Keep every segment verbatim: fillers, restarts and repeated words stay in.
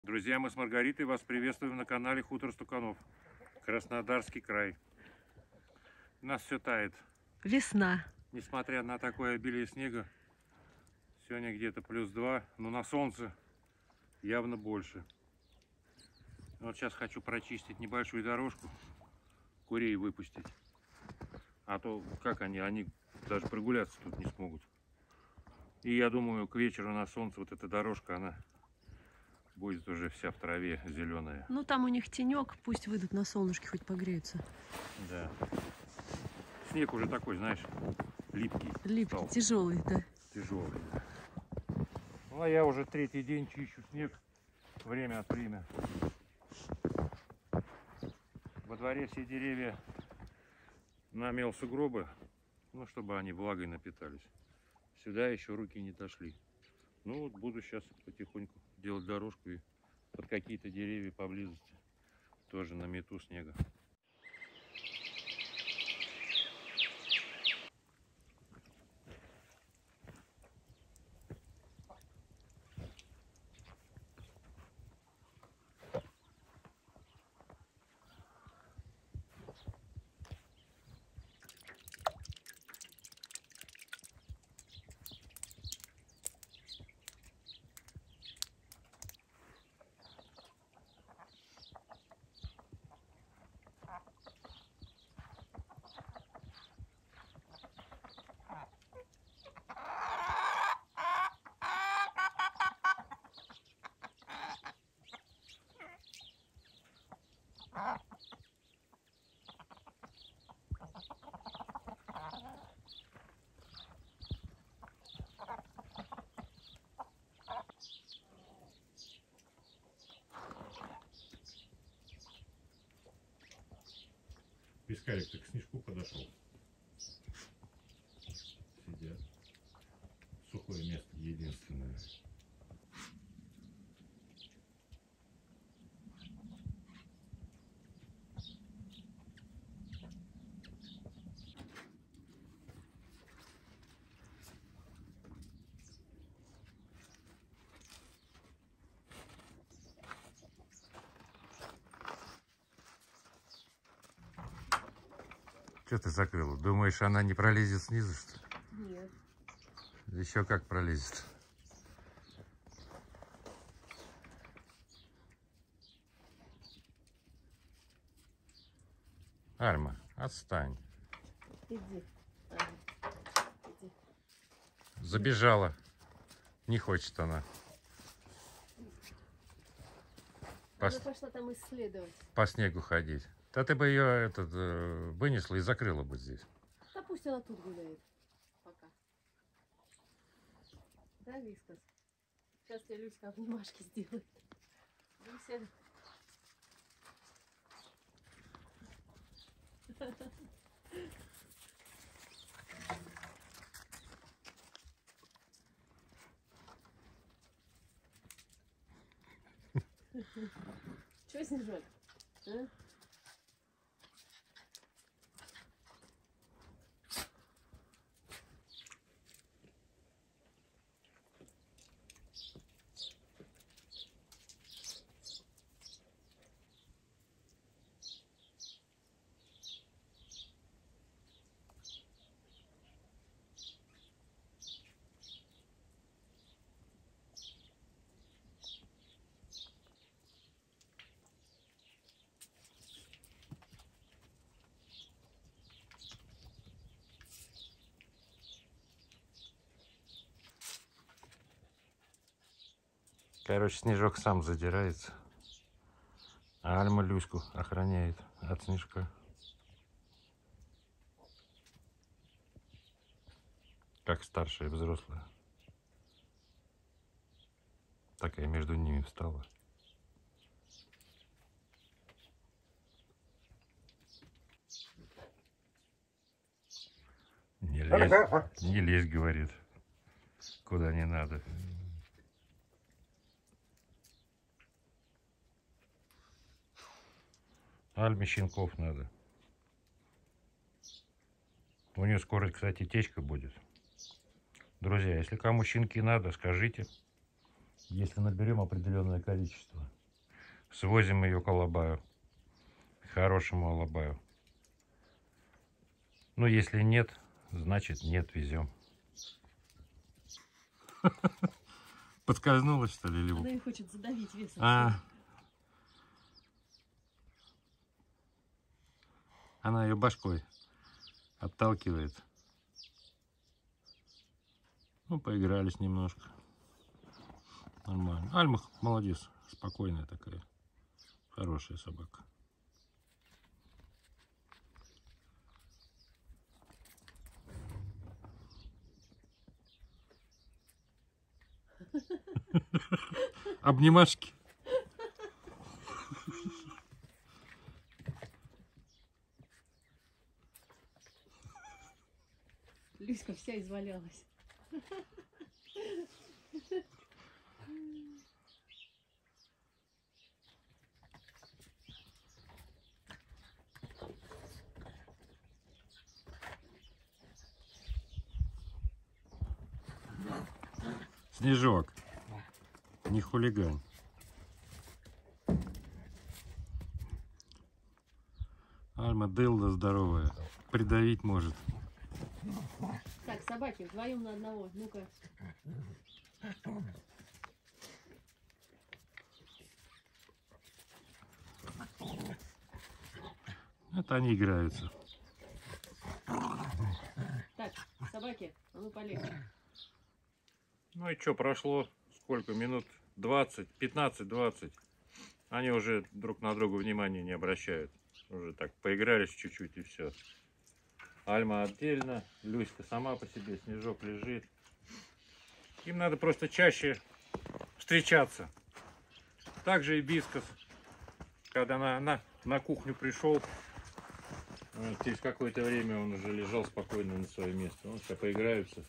Друзья, мы с Маргаритой вас приветствуем на канале Хутор Стуканов, Краснодарский край. У нас все тает. Весна. Несмотря на такое обилие снега, сегодня где-то плюс два, но на солнце явно больше. Вот сейчас хочу прочистить небольшую дорожку, курей выпустить. А то как они, они даже прогуляться тут не смогут. И я думаю, к вечеру на солнце вот эта дорожка, она будет уже вся в траве зеленая. Ну там у них тенек, пусть выйдут на солнышке, хоть погреются. Да. Снег уже такой, знаешь, липкий. Липкий, стал. тяжелый, да. Тяжелый. Ну а я уже третий день чищу снег время от времени. Во дворе все деревья намел сугробы, ну чтобы они влагой напитались. Сюда еще руки не дошли. Ну вот буду сейчас потихоньку делать дорожку и под какие-то деревья поблизости тоже намету снега. Пискарик-то к снежку подошел. Сидят. Сухое место единственное. Что ты закрыла? Думаешь, она не пролезет снизу, что ли? Нет. Еще как пролезет. Альма, отстань. Иди. Ага. Иди. Забежала. Не хочет она. По, Она пошла там исследовать. по снегу ходить. Да ты бы ее этот, вынесла и закрыла бы здесь. Да пусть она тут гуляет. Пока. Да, Вискас? Сейчас тебе Люська обнимашки сделает. Люся. Че, Снежок? А? Короче, Снежок сам задирается, а Альма Люську охраняет от Снежка. Как старшая и взрослая. Такая между ними встала. Не лезь, не лезь, говорит, куда не надо. Альме щенков надо. У нее скоро, кстати, течка будет. Друзья, если кому щенки надо, скажите. Если наберем определенное количество, свозим ее к Алабаю, к хорошему Алабаю. Ну, если нет, значит нет, везем. Подскользнулась, что ли, Либо? Она ее хочет задавить весом. А. Она ее башкой отталкивает. Ну, поигрались немножко. Нормально. Альма молодец, спокойная такая. Хорошая собака. Обнимашки. Люська вся извалялась. Снежок, не хулигань. Альма дылда здоровая, придавить может. Так, собаки, вдвоем на одного. Ну-ка. Это они играются. Так, собаки, а ну полегче. Ну и что, прошло сколько? Минут двадцать, пятнадцать-двадцать. Они уже друг на друга внимания не обращают. Уже так поигрались чуть-чуть и все. Альма отдельно, Люська сама по себе, Снежок лежит. Им надо просто чаще встречаться. Также и Бискас, когда на, на, на кухню пришел, через какое-то время он уже лежал спокойно на свое место. Он сейчас поиграются.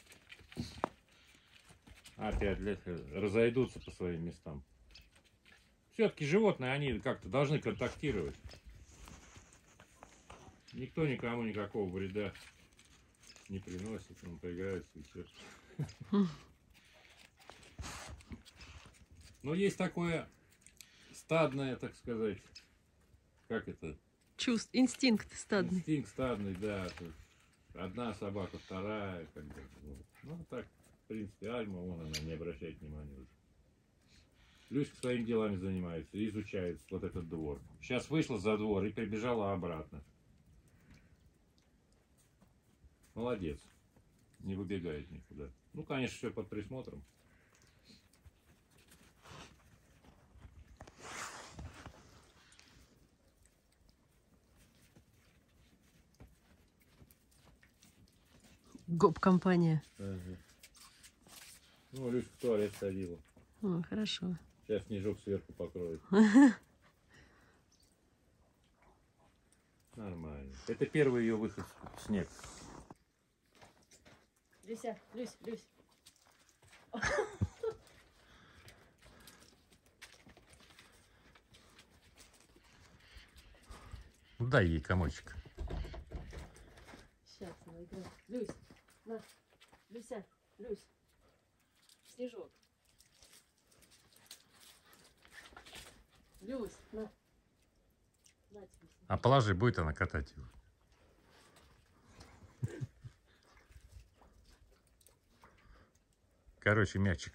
Опять разойдутся по своим местам. Все-таки животные, они как-то должны контактировать. Никто никому никакого вреда не приносит. Он поиграется и все. Но есть такое стадное, так сказать, как это? Чувств, инстинкт стадный. Инстинкт стадный, да. Одна собака, вторая. Как бы, вот. Ну так, в принципе, Альма, вон она не обращает внимания уже. Люська своими делами занимается, изучает вот этот двор. Сейчас вышла за двор и прибежала обратно. Молодец. Не выбегает никуда. Ну, конечно, все под присмотром. Гоп-компания. Ага. Ну, Люська в туалет сходила. О, хорошо. Сейчас Снежок сверху покроет. Нормально. Это первый ее выход в снег. Люся, Люсь, Люсь. Дай ей комочек. Сейчас она играет. Люсь, на. Люся, Люсь. Снежок. Люсь, на. На тебе. А положи, будет она катать его. Короче, мячик.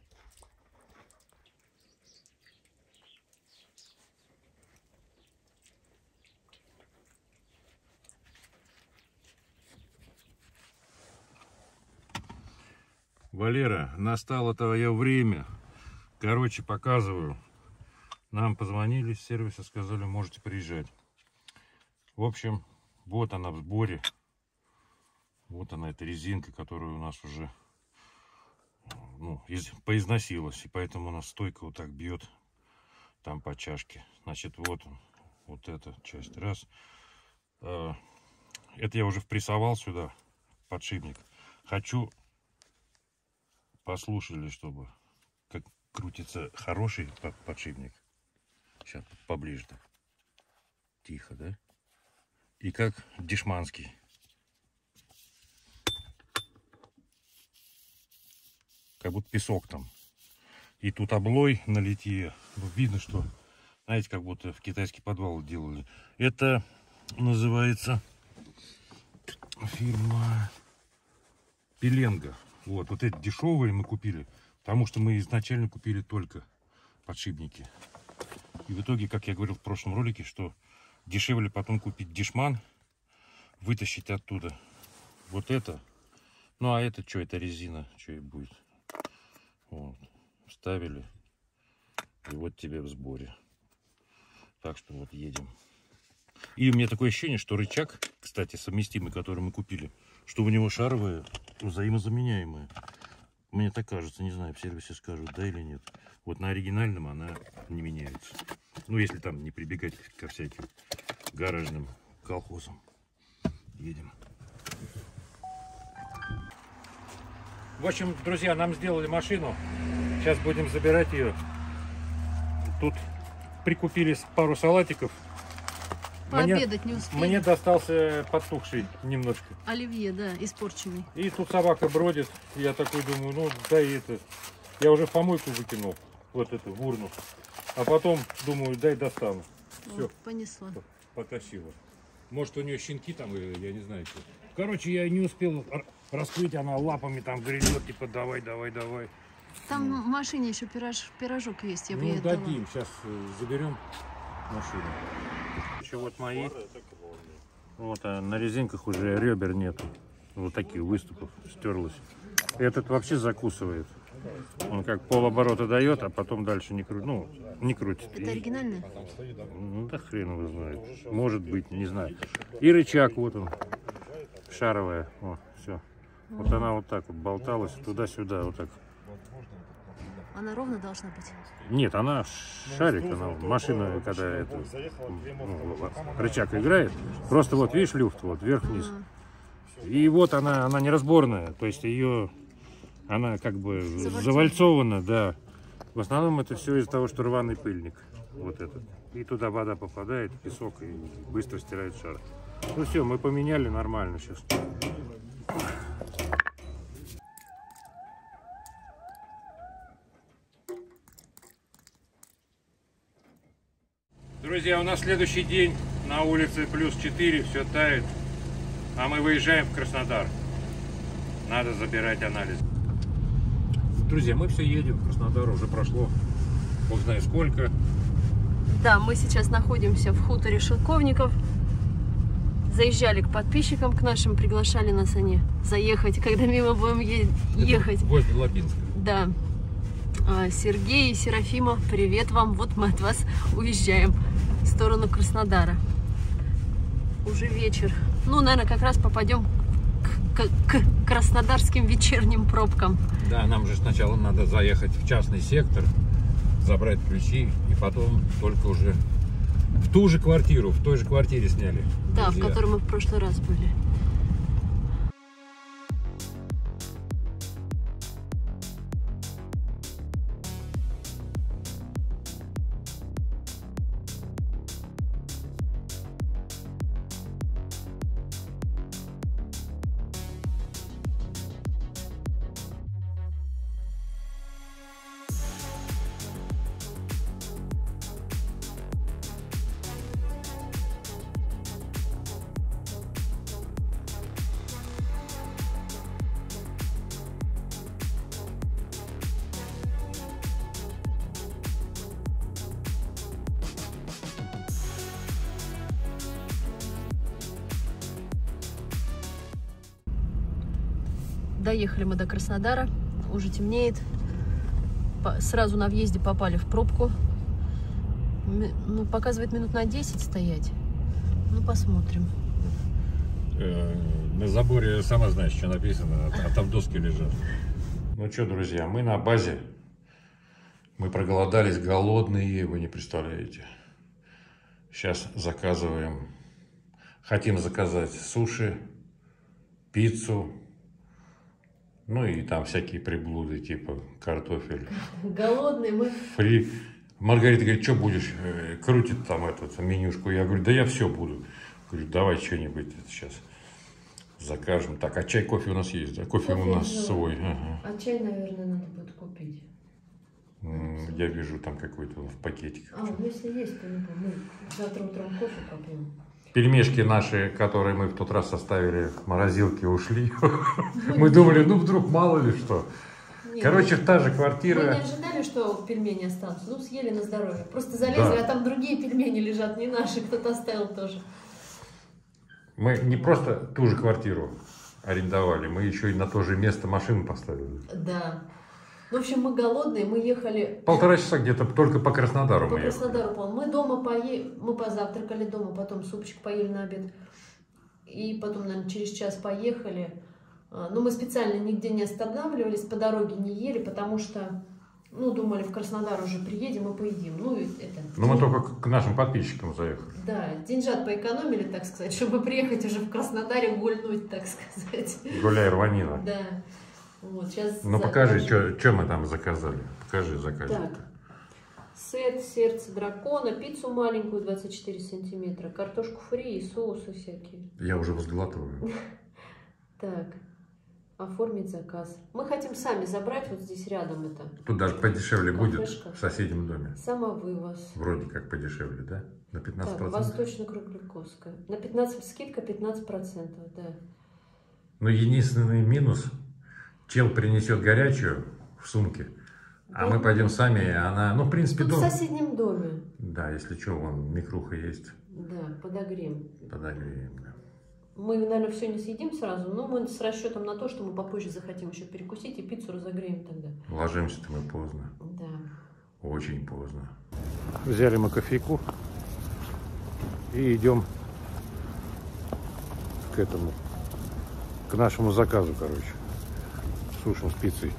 Валера, настало твое время. Короче, показываю. Нам позвонили с сервиса, сказали, можете приезжать. В общем, вот она в сборе. Вот она, эта резинка, которая у нас уже ну, из, поизносилась. И поэтому у нас стойка вот так бьет там по чашке. Значит, вот он. Вот эта часть. Раз. Это я уже впрессовал сюда подшипник. Хочу послушали, чтобы как крутится хороший подшипник. Сейчас поближе так. Тихо, да? И как дешманский. Как будто песок там. И тут облой на литье. Видно, что, знаете, как будто в китайский подвал делали. Это называется фирма Пеленга. Вот, вот эти дешевые мы купили, потому что мы изначально купили только подшипники. И в итоге, как я говорил в прошлом ролике, что дешевле потом купить дешман, вытащить оттуда вот это. Ну а это что, это резина, что и будет. Вот. Вставили, и вот тебе в сборе. Так что вот едем. И у меня такое ощущение, что рычаг, кстати, совместимый, который мы купили, что у него шаровые взаимозаменяемые. Мне так кажется, не знаю, в сервисе скажут, да или нет. Вот на оригинальном она не меняется. Ну, если там не прибегать ко всяким гаражным колхозам. Едем. В общем, друзья, нам сделали машину. Сейчас будем забирать ее. Тут прикупили пару салатиков. Пообедать мне, не успели. Мне достался потухший немножко. Оливье, да, испорченный. И тут собака бродит. Я такой думаю, ну дай это. Я уже в помойку выкинул. Вот эту, в урну. А потом думаю, дай достану. Все. Понесла. Потащила. Может, у нее щенки там, я не знаю что. Короче, я не успел раскрыть, она лапами там грызет, типа давай, давай, давай. Там ну. в машине еще пирож, пирожок есть, я бы Ну, ей дадим, сейчас заберем машину. Еще вот мои. Вот, а на резинках уже ребер нету. Вот таких выступов стерлось. Этот вообще закусывает. Он как полоборота дает, а потом дальше не крутит. Ну, не крутит. Это оригинальное? Ну, да хрен его знает. Может быть, не знаю. И рычаг вот он. Шаровая. О, все. Вот она вот так вот болталась туда-сюда, вот так. Она ровно должна быть? Нет, она шарик, она машина, когда это, ну, рычаг играет, просто вот видишь люфт, вот вверх-вниз. И вот она, она неразборная, то есть ее, она как бы завальцована, да. В основном это все из-за того, что рваный пыльник, вот этот. И туда вода попадает, песок, и быстро стирает шар. Ну все, мы поменяли нормально сейчас. Друзья, у нас следующий день, на улице плюс четыре, все тает, а мы выезжаем в Краснодар. Надо забирать анализ. Друзья, мы все едем в Краснодар, уже прошло бог знает сколько. Да, мы сейчас находимся в хуторе Шелковников. Заезжали к подписчикам, к нашим, приглашали нас они заехать, когда мимо будем е ехать. Возле Лабинска. Да. Сергей и Серафима, привет вам. Вот мы от вас уезжаем в сторону Краснодара. Уже вечер. Ну, наверное, как раз попадем к, к, к краснодарским вечерним пробкам. Да, нам же сначала надо заехать в частный сектор, забрать ключи, и потом только уже в ту же квартиру, в той же квартире сняли. Да, друзья. В которой мы в прошлый раз были. Доехали мы до Краснодара, уже темнеет. Сразу на въезде попали в пробку. Ну, показывает минут на десять стоять. Ну, посмотрим. На заборе, сама знаешь, что написано, а там доски лежат. Ну что, друзья, мы на базе. Мы проголодались, голодные, вы не представляете. Сейчас заказываем. Хотим заказать суши, пиццу. Ну и там всякие приблуды, типа картофель. Голодные мы. Фри. Маргарита говорит, что будешь? Крутит там эту менюшку. Я говорю, да я все буду. Говорю, давай что-нибудь сейчас закажем. Так, а чай, кофе у нас есть, да? Кофе, кофе у нас свой. Ага. А чай, наверное, надо будет купить. Я вижу там какой-то в пакетиках. А, ну если есть, то не помню. Мы завтра утром кофе попьем. Пельмешки наши, которые мы в тот раз оставили в морозилке, ушли. Мы думали, ну вдруг мало ли что. Короче, та же квартира. Мы не ожидали, что пельмени останутся. Ну, съели на здоровье. Просто залезли, а там другие пельмени лежат, не наши. Кто-то оставил тоже. Мы не просто ту же квартиру арендовали, мы еще и на то же место машину поставили. Да. В общем, мы голодные, мы ехали... Полтора часа где-то только по Краснодару по мы Краснодару, ехали. Мы дома поели, мы позавтракали дома, потом супчик поели на обед. И потом, наверное, через час поехали. Но мы специально нигде не останавливались, по дороге не ели, потому что, ну, думали, в Краснодар уже приедем и поедим. Ну, это... Ну, мы только к нашим подписчикам заехали. Да, деньжат поэкономили, так сказать, чтобы приехать уже в Краснодаре гульнуть, так сказать. Гуляй, рванина. Да. Вот, сейчас ну, покажи, что мы там заказали. Покажи заказик. Так. Сет, сердце дракона, пиццу маленькую двадцать четыре сантиметра, картошку фри и соусы всякие. Я уже возглатываю. Так. Оформить заказ. Мы хотим сами забрать вот здесь рядом это. Тут даже подешевле будет Кафешка. в соседнем доме. Самовывоз. Вроде как подешевле, да? На пятнадцать процентов. Так, Восточно-Кругликовская. На пятнадцать, скидка пятнадцать процентов, да. Но единственный минус, чел принесет горячую в сумке, а да. мы пойдем сами, и она, ну, в принципе, Тут дом... в соседнем доме. Да, если что, вон микруха есть. Да, подогреем. Подогреем, да. Мы, наверное, все не съедим сразу, но мы с расчетом на то, что мы попозже захотим еще перекусить и пиццу разогреем тогда. Ложимся-то мы поздно. Да. Очень поздно. Взяли мы кофейку и идем к этому, к нашему заказу, короче. Сушим с пиццей.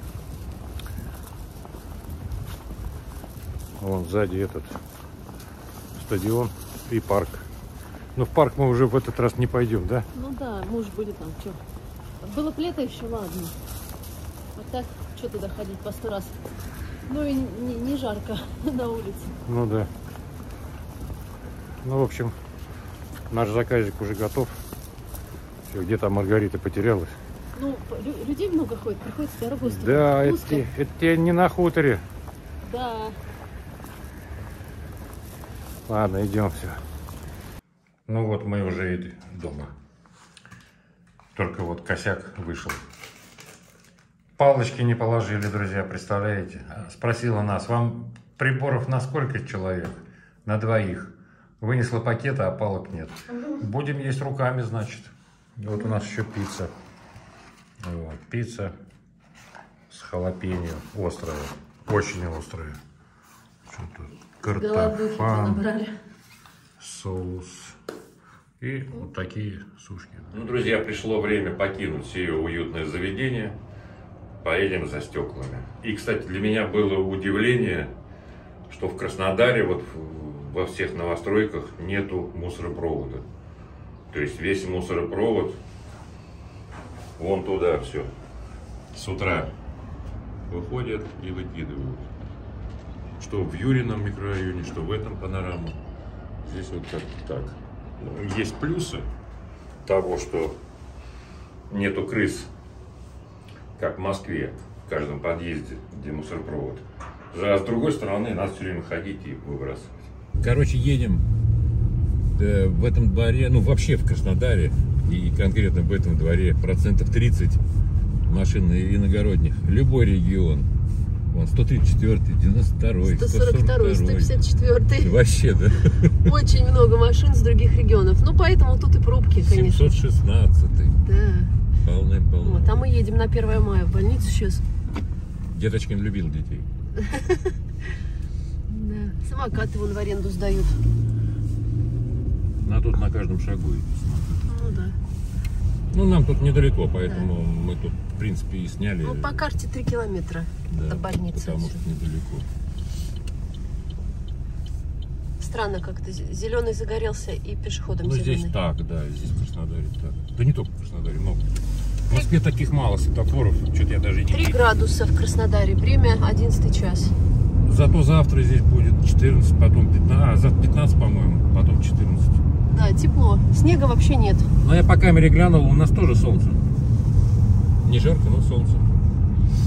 Вон сзади этот стадион и парк. Но в парк мы уже в этот раз не пойдем, да? Ну да, муж будет там, что. Было бы лето еще, ладно. А так, что туда ходить по сто раз? Ну и не, не жарко на улице. Ну да. Ну, в общем, наш заказик уже готов. Все, где там Маргарита потерялась. Ну, людей много ходит, приходится дорогу устроить. Да, это, это тебе не на хуторе. Да. Ладно, идем все. Ну вот мы уже дома. Только вот косяк вышел. Палочки не положили, друзья, представляете? Спросила нас, вам приборов на сколько человек? На двоих. Вынесла пакета, а палок нет. Будем есть руками, значит. Вот у нас еще пицца. Вот, пицца с халапеньо. Острая. Очень острая. Что-то картофан. Соус. И вот такие сушки. Ну, друзья, пришло время покинуть сие уютное заведение. Поедем за стеклами. И, кстати, для меня было удивление, что в Краснодаре, вот во всех новостройках, нету мусоропровода. То есть весь мусоропровод вон туда все. С утра выходят и выкидывают. Что в Юрином микрорайоне, что в этом панораму. Здесь вот как-то так. Есть плюсы того, что нету крыс, как в Москве, в каждом подъезде, где мусоропровод. А с другой стороны, надо все время ходить и выбрасывать. Короче, едем э, в этом дворе, ну вообще в Краснодаре, и конкретно в этом дворе процентов тридцать машин иногородних. Любой регион. Вон сто тридцать четвёртый, девяносто второй, сто сорок второй, сто пятьдесят четвёртый. Вообще, да? Очень много машин с других регионов. Ну, поэтому тут и пробки, конечно. семьсот шестнадцатый. Да. Полный-полный. Вот, а мы едем на первое мая в больницу сейчас. Дедочкин любил детей. Да. Самокаты вон в аренду сдают. На тут на каждом шагу. Ну да. Ну, нам тут недалеко, поэтому да. мы тут, в принципе, и сняли. Ну, по карте три километра да, до больницы. Потому что недалеко. Странно как-то. Зеленый загорелся и пешеходом ну, зеленый. Здесь так, да, здесь в Краснодаре так. Да не только в Краснодаре, много. В Москве таких мало светофоров, что-то я даже не Три градуса в Краснодаре, время одиннадцатый час. Зато завтра здесь будет четырнадцать, потом пятнадцать, а, завтра пятнадцать, по-моему, потом четырнадцать. Да, тепло. Снега вообще нет. Но я по камере глянул, у нас тоже солнце. Не жарко, но солнце.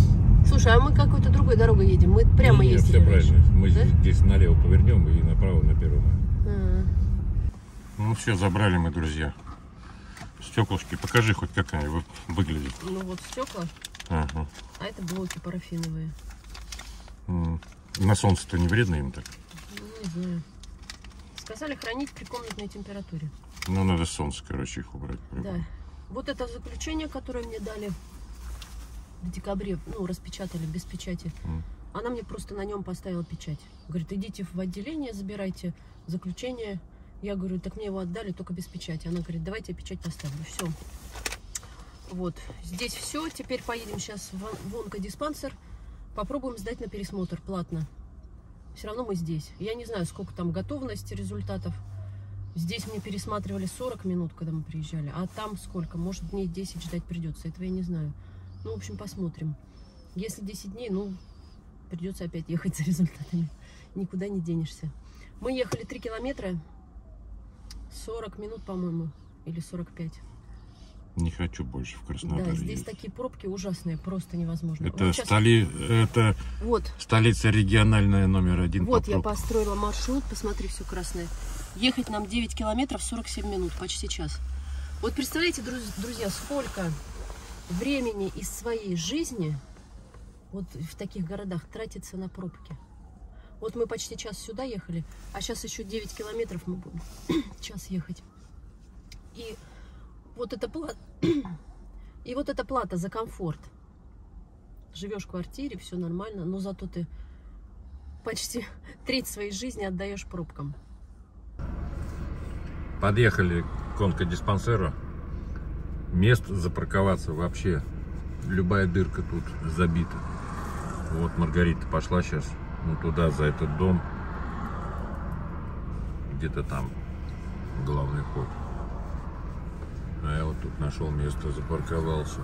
Слушай, а мы какой-то другой дорогой едем? Мы прямо Нет, ездили все раньше. правильно. Мы Да? здесь налево повернем и направо на первом. А. Ну все, забрали мы, друзья. Стеклышки. Покажи хоть, как они вы- выглядят. Ну вот стекла, Ага. а это блоки парафиновые. М. На солнце-то не вредно им так? Ну, не знаю. Сказали хранить при комнатной температуре. Ну, надо солнце, короче, их убрать. Да. Вот это заключение, которое мне дали в декабре, ну, распечатали без печати. М. Она мне просто на нем поставила печать. Говорит, идите в отделение, забирайте заключение. Я говорю, так мне его отдали только без печати. Она говорит, давайте я печать поставлю. Все. Вот. Здесь все. Теперь поедем сейчас в в онкодиспансер. Попробуем сдать на пересмотр платно. Все равно мы здесь. Я не знаю, сколько там готовности результатов. Здесь мне пересматривали сорок минут, когда мы приезжали. А там сколько? Может, дней десять ждать придется. Этого я не знаю. Ну, в общем, посмотрим. Если десять дней, ну, придется опять ехать за результатами. Никуда не денешься. Мы ехали три километра. сорок минут, по-моему. Или сорок пять. Не хочу больше в Краснодар Да, здесь ездить. такие пробки ужасные. Просто невозможно. Это, Вот, щас- столи... это вот. столица региональная номер один. Вот по я пробкам. построила маршрут, посмотри, все красное. Ехать нам девять километров сорок семь минут, почти час. Вот представляете, друз- друзья, сколько времени из своей жизни вот в таких городах тратится на пробки. Вот мы почти час сюда ехали, а сейчас еще девять километров мы будем час ехать. И вот эта плата, и вот эта плата за комфорт. Живешь в квартире, все нормально, но зато ты почти треть своей жизни отдаешь пробкам. Подъехали к онкодиспансеру. Мест запарковаться вообще. Любая дырка тут забита. Вот Маргарита пошла сейчас ну, туда, за этот дом. Где-то там главный вход. А я вот тут нашел место, запарковался.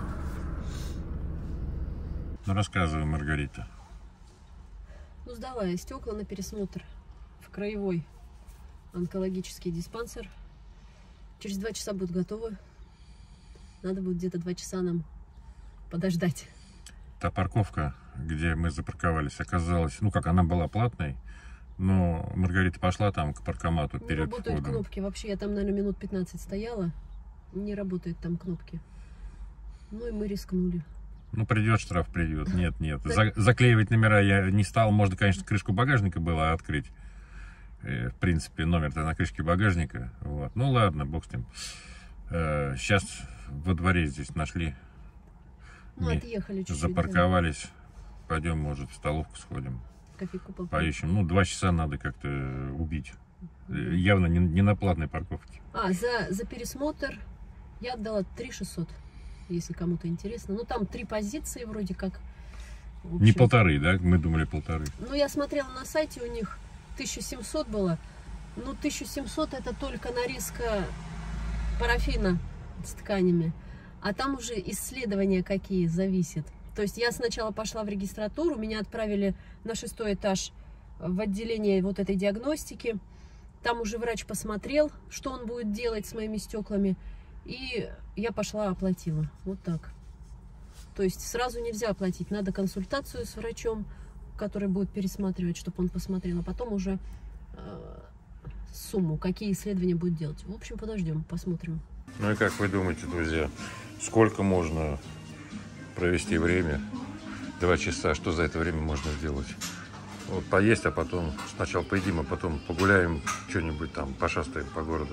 Ну, рассказывай, Маргарита. Ну, сдала я стекла на пересмотр в краевой онкологический диспансер. Через два часа будут готовы. Надо будет где-то два часа нам подождать. Та парковка, где мы запарковались, оказалась, ну как, она была платной, но Маргарита пошла там к паркомату Не перед работают входом. кнопки. Вообще, я там, наверное, минут пятнадцать стояла. Не работают там кнопки. Ну и мы рискнули. Ну, придет штраф, придет. Нет, нет. За- заклеивать номера я не стал. Можно, конечно, крышку багажника было открыть. Э, В принципе, номер-то на крышке багажника. Вот. Ну, ладно, бог с ним. Э, Сейчас во дворе здесь нашли. Ну, Не, отъехали чуть-чуть. запарковались. Пойдем, может, в столовку сходим. Да, кофейку попить. Поищем. Ну, два часа надо как-то убить. Э, Явно не, не на платной парковке. А, за, за пересмотр я отдала три тысячи шестьсот, если кому-то интересно. Ну, там три позиции вроде как. В Не общем, полторы, да? Мы думали полторы. Ну, я смотрела на сайте, у них тысяча семьсот было. Ну, тысяча семьсот это только нарезка парафина с тканями. А там уже исследования какие зависят. То есть я сначала пошла в регистратуру, меня отправили на шестой этаж в отделение вот этой диагностики. Там уже врач посмотрел, что он будет делать с моими стеклами. И я пошла, оплатила. Вот так. То есть сразу нельзя оплатить. Надо консультацию с врачом, который будет пересматривать, чтобы он посмотрел. А потом уже э, сумму, какие исследования будет делать. В общем, подождем, посмотрим. Ну и как вы думаете, друзья, сколько можно провести время? Два часа. Что за это время можно сделать? Вот поесть, а потом сначала поедим, а потом погуляем, что-нибудь там, пошастаем по городу.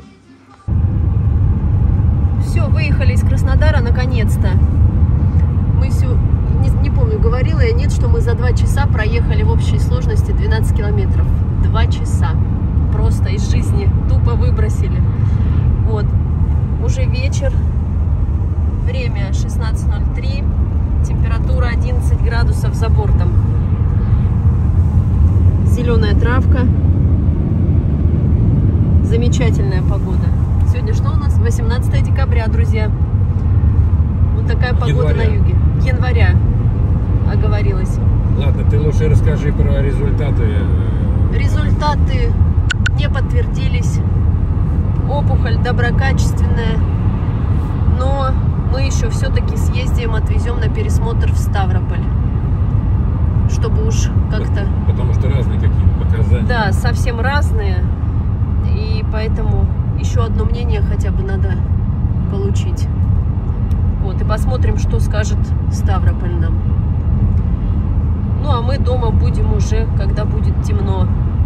Все, выехали из Краснодара наконец-то. Мы все, не, не помню, говорила я, нет, что мы за два часа проехали в общей сложности двенадцать километров. Два часа. Просто из жизни тупо выбросили. Вот. Уже вечер. Время шестнадцать ноль три. Температура одиннадцать градусов за бортом. Зеленая травка. Замечательная погода. Сегодня что у нас? восемнадцатое декабря, друзья. Вот такая погода Января. на юге. Января оговорилась. Ладно, ты лучше расскажи про результаты. Результаты не подтвердились. Опухоль доброкачественная. Но мы еще все-таки съездим, отвезем на пересмотр в Ставрополь. чтобы уж как-то... Потому что разные какие-то показания. Да, совсем разные. И поэтому еще одно мнение хотя бы надо получить. Вот, и посмотрим, что скажет Ставрополь нам. Ну, а мы дома будем уже, когда будет темно.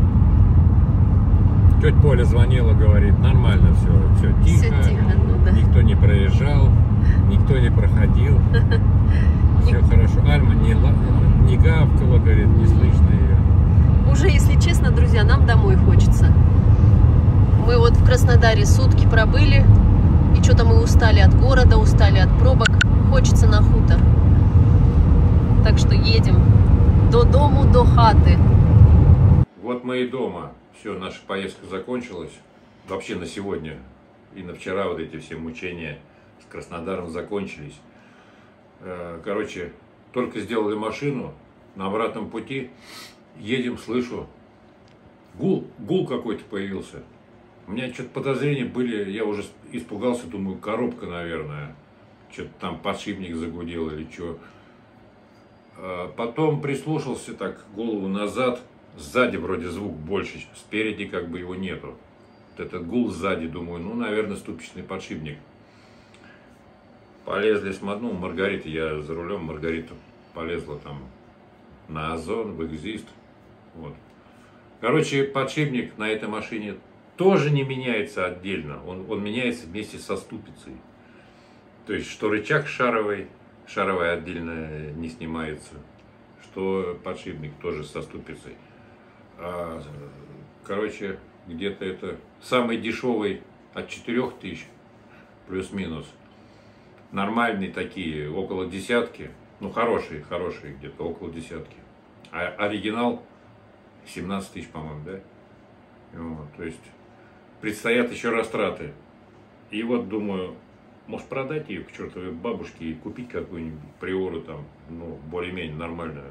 Тетя Поля звонила, говорит, нормально все, все тихо, Все тихо, ну да. Никто не проезжал, никто не проходил. Все хорошо. Альма не, не гавкала, говорит, не слышно ее. Уже, если честно, друзья, нам домой хочется. Мы вот в Краснодаре сутки пробыли, и что-то мы устали от города, устали от пробок. Хочется на хутор. Так что едем до дому, до хаты. Вот мы и дома. Все, наша поездка закончилась. Вообще на сегодня и на вчера вот эти все мучения с Краснодаром закончились. Короче, только сделали машину, на обратном пути едем, слышу, гул, гул какой-то появился. У меня что-то подозрения были, я уже испугался, думаю, коробка, наверное. Что-то там подшипник загудел или что. Потом прислушался так, голову назад. Сзади вроде звук больше, спереди как бы его нету. Вот этот гул сзади, думаю, ну, наверное, ступичный подшипник. Полезли с ну, Маргарита, я за рулем, Маргарита полезла там на Озон, в Экзист. Вот. Короче, подшипник на этой машине тоже не меняется отдельно. Он, он меняется вместе со ступицей. То есть, что рычаг шаровый, шаровая отдельно не снимается, что подшипник тоже со ступицей. А, короче, где-то это самый дешевый от четырёх тысяч плюс-минус. Нормальные такие, около десятки. Ну, хорошие, хорошие где-то, около десятки. А оригинал семнадцать тысяч, по-моему, да? Вот, то есть, предстоят еще растраты. И вот думаю, может продать ее к чертовой бабушке и купить какую-нибудь приору там, ну, более-менее нормальную.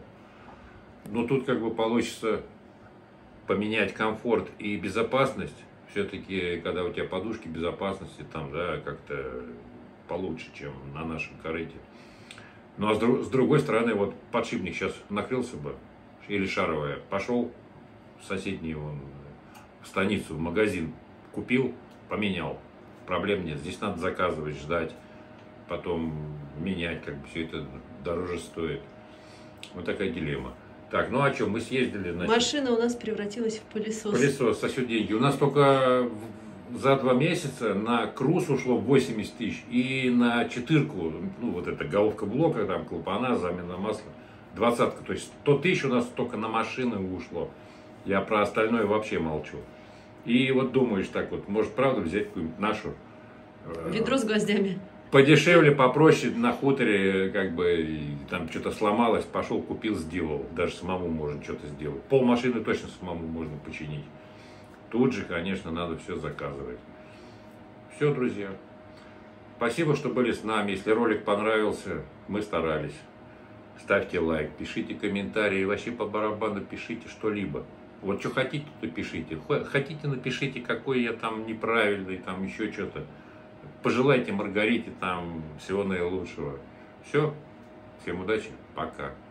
Но тут как бы получится поменять комфорт и безопасность. Все-таки, когда у тебя подушки безопасности там, да, как-то получше, чем на нашем корыте. Ну, а с, друг, с другой стороны, вот подшипник сейчас накрылся бы, или шаровая, пошел в соседнюю вон, в станицу, в магазин, купил, поменял. Проблем нет. Здесь надо заказывать, ждать, потом менять, как бы все это дороже стоит. Вот такая дилемма. Так, ну а что, мы съездили, значит... Машина у нас превратилась в пылесос. Пылесос, сосет деньги. У нас только за два месяца на круз ушло восемьдесят тысяч, и на четырку, ну вот эта головка блока, там клапана, замена масла, двадцатка. То есть сто тысяч у нас только на машины ушло. Я про остальное вообще молчу. И вот думаешь так вот, может правда взять какую-нибудь нашу... Ведро с гвоздями. Подешевле, попроще, на хуторе, как бы, и там что-то сломалось, пошел, купил, сделал. Даже самому можно что-то сделать. Пол машины точно самому можно починить. Тут же, конечно, надо все заказывать. Все, друзья. Спасибо, что были с нами. Если ролик понравился, мы старались. Ставьте лайк, пишите комментарии, вообще по барабану пишите что-либо. Вот что хотите, то пишите. Хотите, напишите, какой я там неправильный, там еще что-то. Пожелайте Маргарите там всего наилучшего. Все. Всем удачи. Пока.